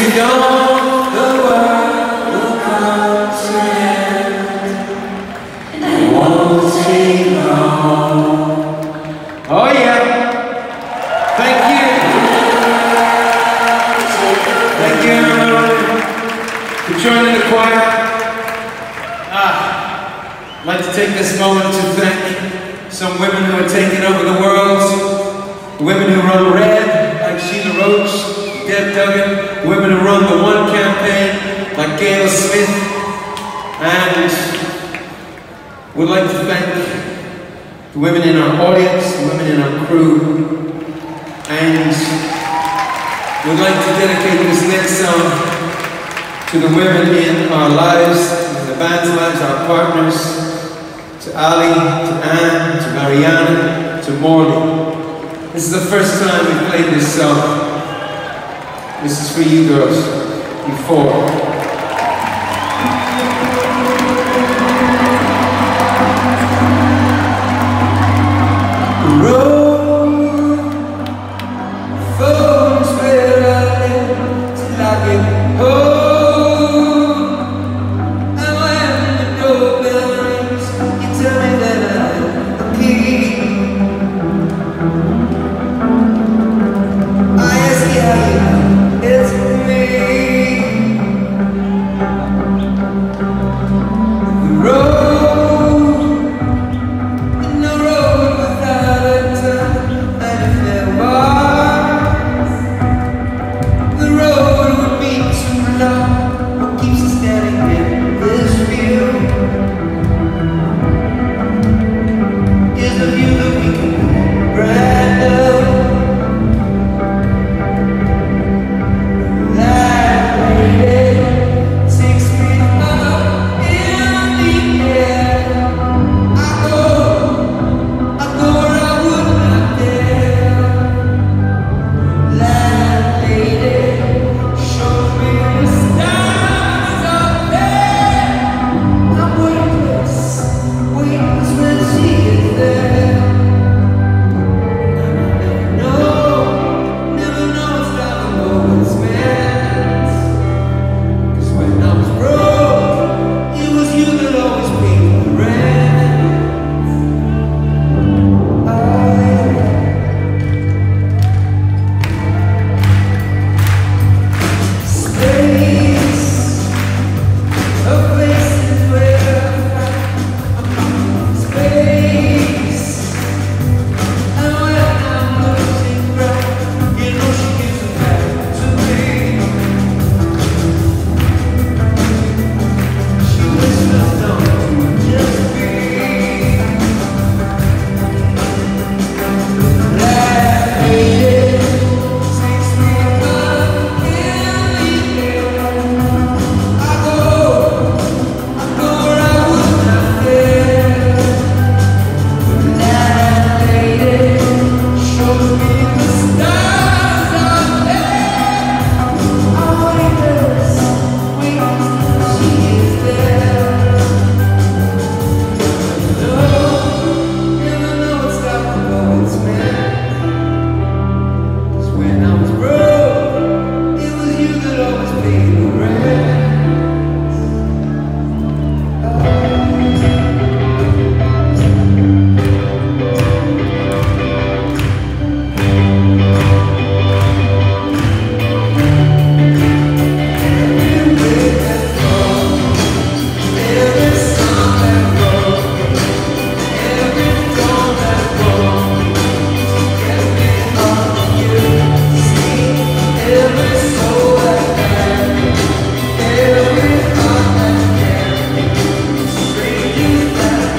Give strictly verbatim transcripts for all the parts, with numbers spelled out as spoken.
you don't, the world will come to an end, and it won't take long. Oh yeah. Thank you. Thank you everyone for joining the choir. Ah, I'd like to take this moment to thank some women who are taking over the world. The women who run Red, like Sheila Roach, Deb Duggan. The women who run the One campaign, like Gail Smith. And we'd like to thank the women in our audience, the women in our crew. And we'd like to dedicate this next song to the women in our lives, in the band's lives, our partners, to Ali, to Anne, to Mariana, to Morley. This is the first time we've played this song. This is for you girls, you four.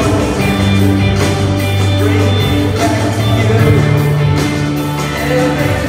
Every